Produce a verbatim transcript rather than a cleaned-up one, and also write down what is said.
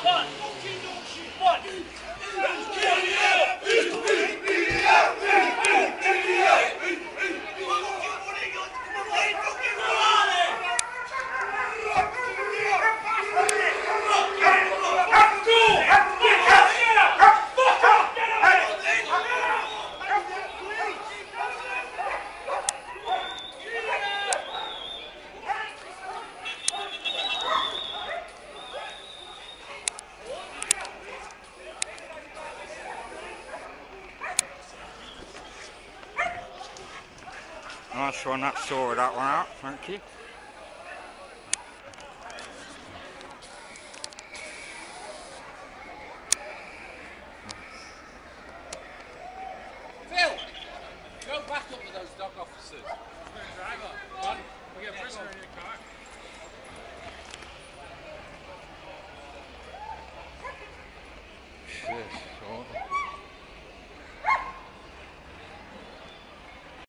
Nice one, that sorted that one out, thank you. Phil! Go back up with those dog officers. Driver, on. We get a prisoner in your car. Shit.